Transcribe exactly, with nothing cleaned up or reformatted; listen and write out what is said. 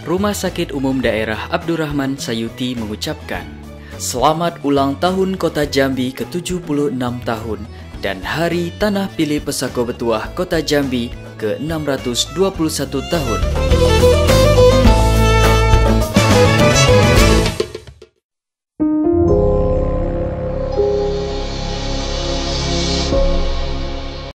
Rumah Sakit Umum Daerah Abdurrahman Sayuti mengucapkan selamat ulang tahun Kota Jambi ke tujuh puluh enam tahun dan Hari Tanah Pilih Pesako Betuah Kota Jambi ke enam ratus dua puluh satu tahun.